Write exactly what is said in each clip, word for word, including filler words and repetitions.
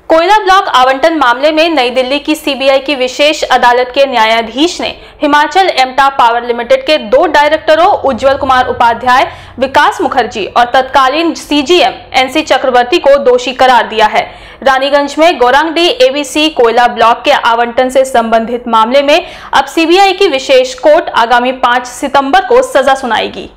कोयला ब्लॉक आवंटन मामले में नई दिल्ली की सीबीआई की विशेष अदालत के न्यायाधीश ने हिमाचल एमटा पावर लिमिटेड के दो डायरेक्टरों उज्जवल कुमार उपाध्याय, विकास मुखर्जी और तत्कालीन सीजीएम एनसी चक्रवर्ती को दोषी करार दिया है। रानीगंज में गोरांगडी एबीसी कोयला ब्लॉक के आवंटन से संबंधित मामले में अब सीबीआई की विशेष कोर्ट आगामी पाँच सितंबर को सजा सुनाएगी।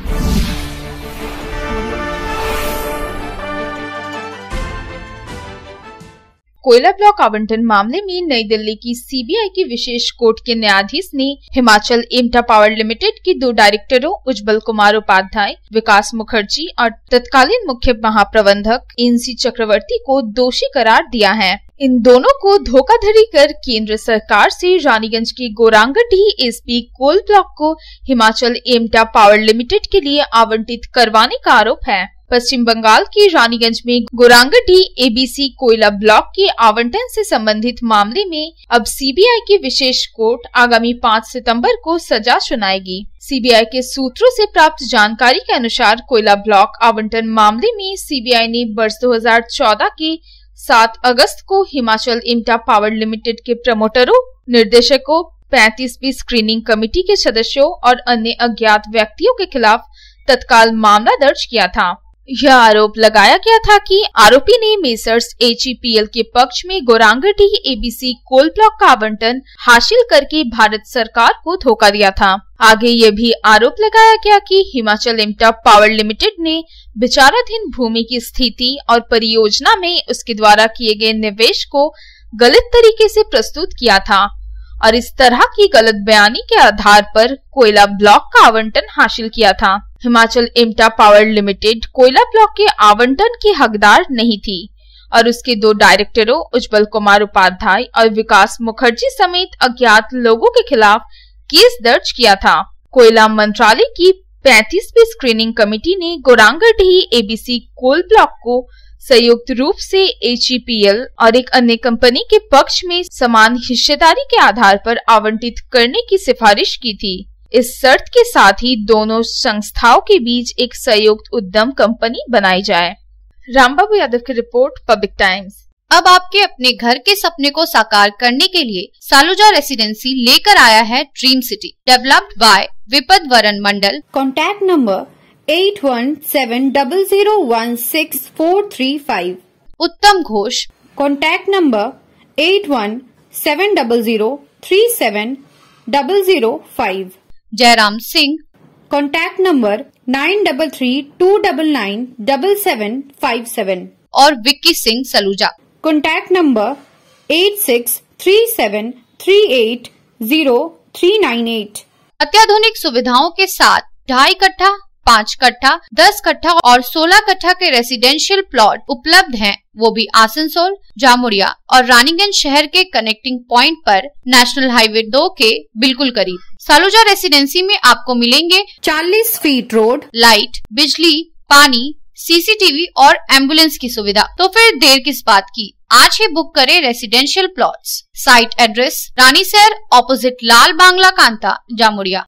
कोयला ब्लॉक आवंटन मामले में नई दिल्ली की सीबीआई की विशेष कोर्ट के न्यायाधीश ने हिमाचल एमटा पावर लिमिटेड के दो डायरेक्टरों उज्जवल कुमार उपाध्याय, विकास मुखर्जी और तत्कालीन मुख्य महाप्रबंधक एनसी चक्रवर्ती को दोषी करार दिया है। इन दोनों को धोखाधड़ी कर केंद्र सरकार से रानीगंज के गोरांगडी एसपी कोल ब्लॉक को हिमाचल एमटा पावर लिमिटेड के लिए आवंटित करवाने का आरोप है। पश्चिम बंगाल के रानीगंज में गोरांगडी एबीसी कोयला ब्लॉक के आवंटन से संबंधित मामले में अब सीबीआई की विशेष कोर्ट आगामी पाँच सितंबर को सजा सुनाएगी। सीबीआई के सूत्रों से प्राप्त जानकारी के अनुसार कोयला ब्लॉक आवंटन मामले में सीबीआई ने वर्ष दो हज़ार चौदह के सात अगस्त को हिमाचल एमटा पावर लिमिटेड के प्रमोटरों, निर्देशकों, पैंतीसवीं स्क्रीनिंग कमेटी के सदस्यों और अन्य अज्ञात व्यक्तियों के खिलाफ तत्काल मामला दर्ज किया था। यह आरोप लगाया गया था कि आरोपी ने मेसर्स एचईपीएल के पक्ष में गोरांगडी एबीसी कोल ब्लॉक का आवंटन हासिल करके भारत सरकार को धोखा दिया था। आगे यह भी आरोप लगाया गया कि हिमाचल एमटा पावर लिमिटेड ने विचाराधीन भूमि की स्थिति और परियोजना में उसके द्वारा किए गए निवेश को गलत तरीके से प्रस्तुत किया था और इस तरह की गलत बयानी के आधार पर कोयला ब्लॉक का आवंटन हासिल किया था। हिमाचल एमटा पावर लिमिटेड कोयला ब्लॉक के आवंटन की हकदार नहीं थी और उसके दो डायरेक्टरों उज्जवल कुमार उपाध्याय और विकास मुखर्जी समेत अज्ञात लोगों के खिलाफ केस दर्ज किया था। कोयला मंत्रालय की पैंतीसवीं स्क्रीनिंग कमेटी ने गोरांगडी एबीसी कोल ब्लॉक को संयुक्त रूप से एचईपीएल और एक अन्य कंपनी के पक्ष में समान हिस्सेदारी के आधार पर आवंटित करने की सिफारिश की थी। इस शर्त के साथ ही दोनों संस्थाओं के बीच एक संयुक्त उद्यम कंपनी बनाई जाए। रामबाबू यादव की रिपोर्ट, पब्लिक टाइम्स। अब आपके अपने घर के सपने को साकार करने के लिए सालुजा रेसिडेंसी लेकर आया है dream city, developed by Bipad Baran Mandal. Contact number eight one seven double zero one six four three five. Uttam Ghosh. Contact number eight one seven double zero three seven double zero five. Jairam Singh. Contact number nine double three two double nine double seven five seven. और Vicky Singh Saluja. Contact number eight six three seven three eight zero three nine eight. अत्याधुनिक सुविधाओं के साथ ढाई कट्ठा, पाँच कट्ठा, दस कट्ठा और सोलह कट्ठा के रेसिडेंशियल प्लॉट उपलब्ध हैं, वो भी आसनसोल, जामुरिया और रानीगंज शहर के कनेक्टिंग पॉइंट पर नेशनल हाईवे दो के बिल्कुल करीब। सालुजा रेसिडेंसी में आपको मिलेंगे चालीस फीट रोड, लाइट, बिजली, पानी, सीसीटीवी और एम्बुलेंस की सुविधा। तो फिर देर किस बात की, आज ही बुक करें residential plots. Site address Ranisair opposite Lal Bangla Kanta, Jamuria.